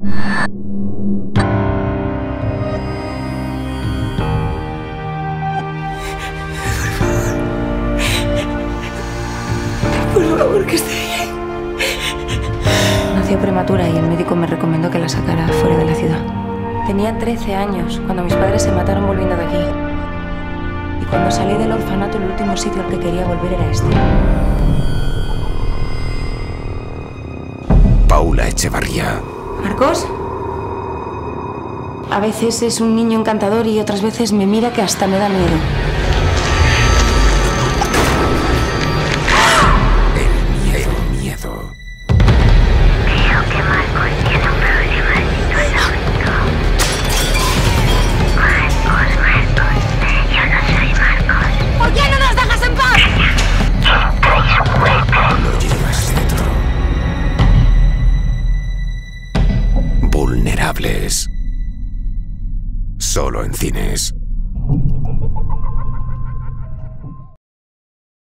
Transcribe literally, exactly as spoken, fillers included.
Por favor, que esté bien. Nació prematura y el médico me recomendó que la sacara fuera de la ciudad. Tenía trece años cuando mis padres se mataron volviendo de aquí. Y cuando salí del orfanato, el último sitio al que quería volver era este. Paula Echevarría. ¿Marcos? A veces es un niño encantador y otras veces me mira que hasta me da miedo. El miedo, miedo. Creo que Marcos tiene un problema psicológico. Marcos, Marcos, yo no soy Marcos. ¿Por qué no nos dejas en paz? Trae su cuerpo. Lo llevas dentro. Vulnerables. Solo en cines.